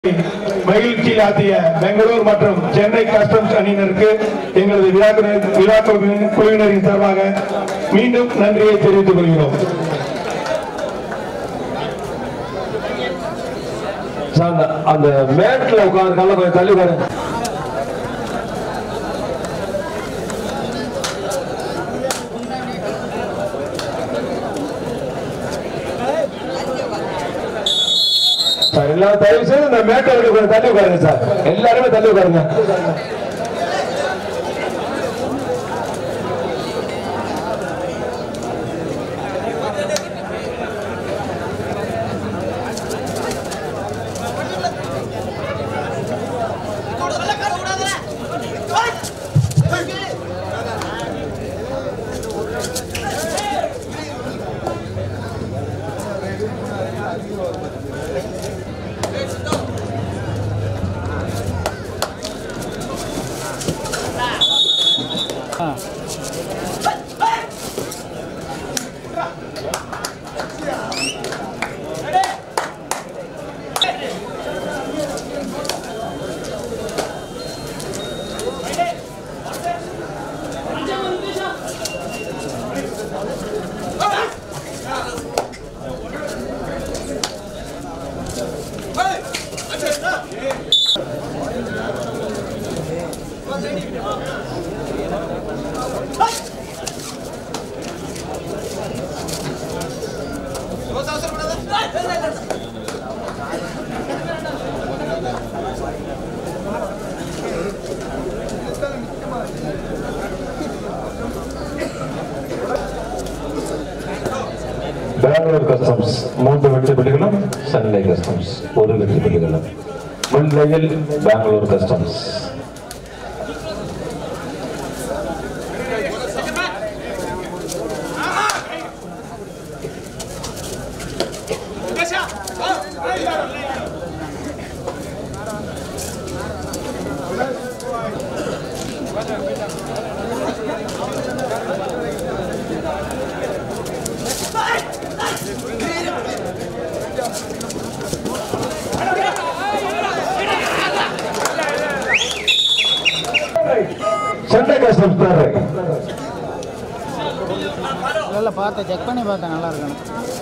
மகிழ்ச்சியில் ஆற்றிய பெங்களூர் மற்றும் சென்னை கஸ்டம்ஸ் அணியினருக்கு எங்களது விழா குழுவினரின் சார்பாக மீண்டும் நன்றியை தெரிவித்துக் கொள்கிறோம். அந்த மேட்ல உட்கார்ந்து கொஞ்சம் தள்ளி உட்காரு. எல்லாரும் தயவு செய்து இந்த மேட்டை கொஞ்சம் தள்ளி உட்காருங்க சார். எல்லாருமே தள்ளி உட்காருங்க. பெங்களூர் கஸ்டம்ஸ் 3 வெற்றி புள்ளிகளும், சென்னை கஸ்டம்ஸ் 1 வெற்றி புள்ளிகளும். முன்னிலையில் பெங்களூர் கஸ்டம்ஸ். சென்னை கஸ்டம்ஸ் நல்லா பார்த்தேன், செக் பண்ணி பார்த்தேன், நல்லா இருக்கணும்.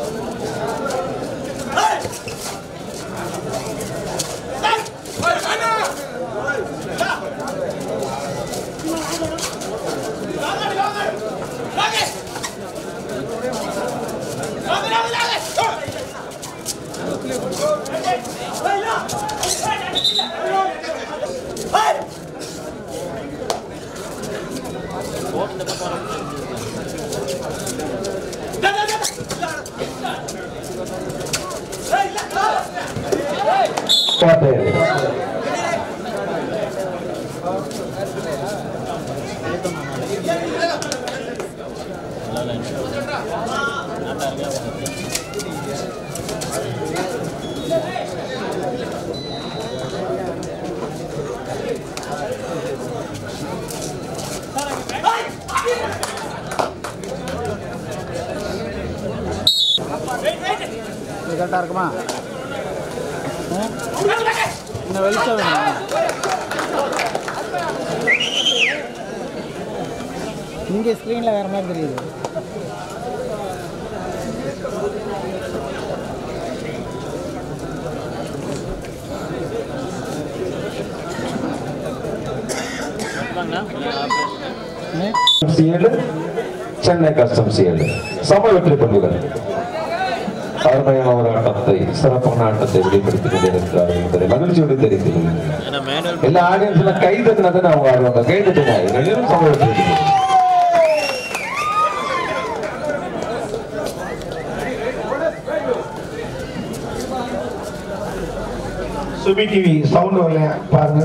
கரெக்டாக இருக்குமா? இன்னும் வெளிச்சம் வேணும். இங்கே ஸ்க்ரீனில் வேறு மாதிரி தெரியுது. சென்னை கஸ்டம்ஸ் 7 சம வெற்றி புள்ளிகள். அருமையான ஒரு ஆட்டத்தை, சிறப்பான ஆட்டத்தை வெளிப்படுத்திக் கொண்டிருக்கிறார் என்பதை மகிழ்ச்சியோடு தெரிவித்துக் கொள்கிறேன். எல்லா ஆடியன்ஸ்ல கை தட்டினதை அவங்க ஆடுவாங்க. கை தட்டுங்க. சம வெற்றி. சுபி டிவி சவுண்ட் வரல பாருங்க.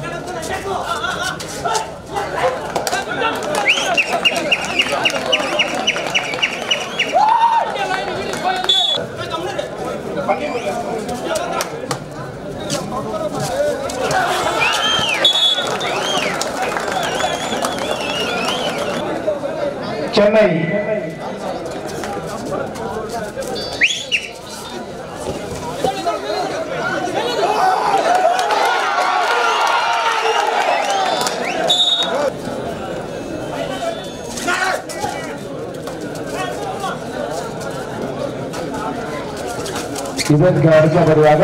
சென்னை இதற்கு அடுத்தபடியாக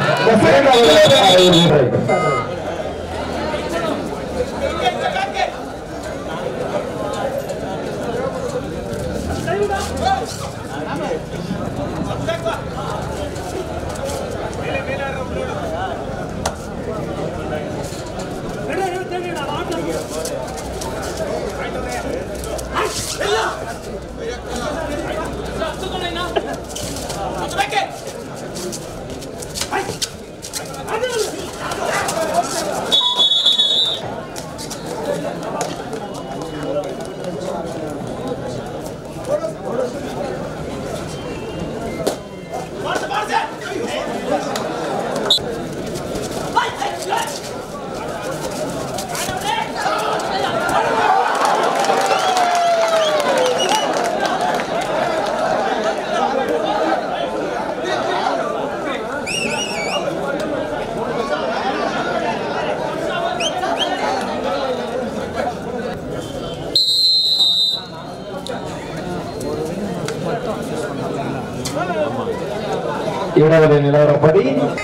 இடவரை நிலவரப்படி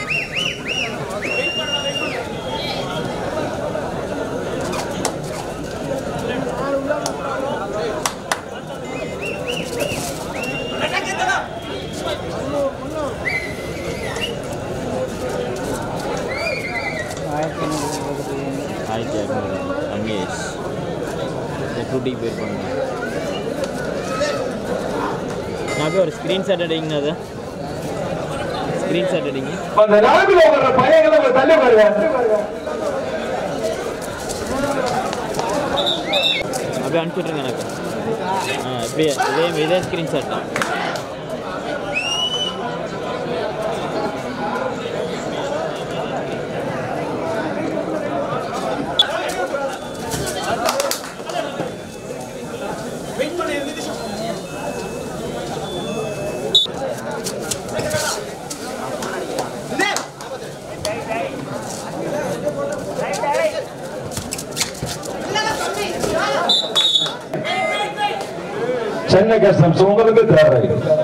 ஒரு ஸ்கிரீன்ஷாட் எடுங்க அது ஸ்கிரீன்ஷாட் எடுங்க அந்த நான்கு வர பையங்களை ஒரு தள்ளி பாருங்க அப்படியே அனுப்பிச்சுட்ருங்க எனக்கு இப்படியே இதே ஸ்கிரீன்ஷாட் தான் சென்னை கஸ்டம்ஸ் உங்களுக்கு தேவை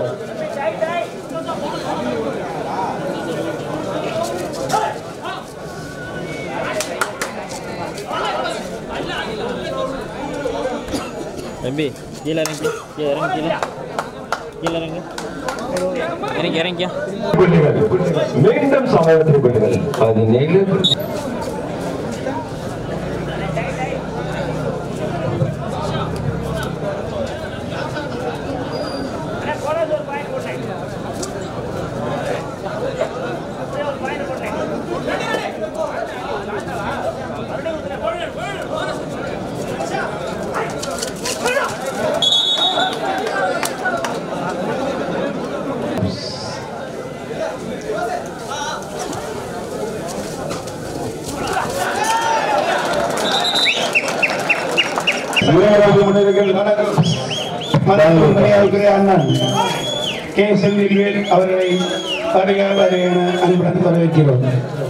தம்பி கீழே இறங்கி கீழே இறங்கியா மீண்டும் சமயத்தில் புள்ளிகள் 17 அண்ணன் கே செல்விவேல் அவர்களை அன்புடன் வரவேற்கிறோம்.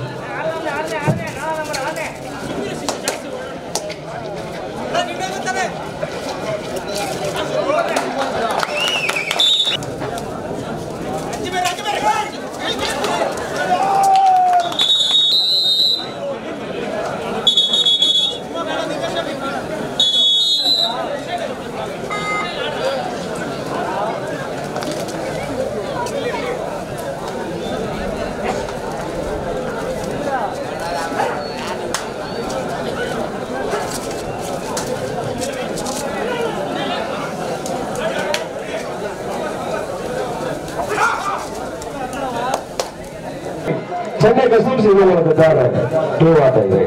சென்னை கஸ்டம்ஸ் உங்களுக்கு தேவை 2 வார்த்தை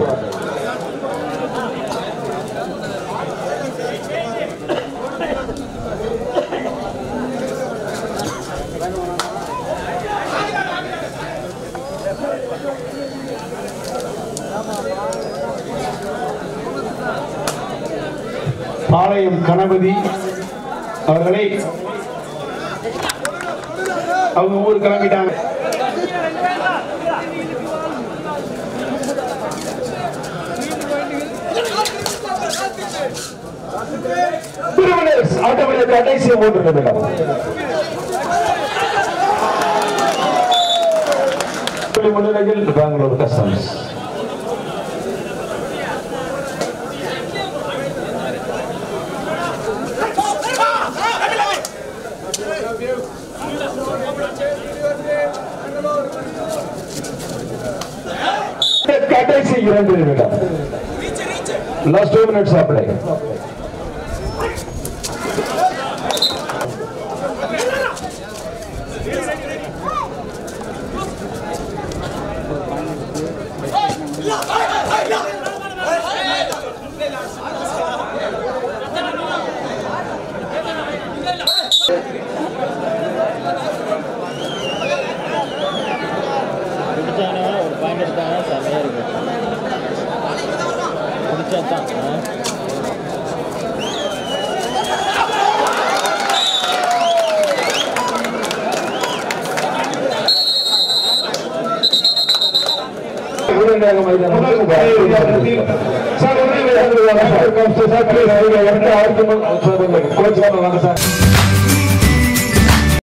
பாளையம் கணபதி அவர்களை அவங்க ஊர் கிளம்பிட்டாங்க. ஆட்டோமேட்டிக் கடைசி 3 நிமிடம் பெங்களூர் கஸ்டம்ஸ். கடைசி 2 நிமிடம். Last 2 minutes of play. ஒரு பாயிண்ட் எடுத்தாங்கன்னா செம்மையாக இருக்கும். பிடிச்சா தான் கோச் வாங்க சார்.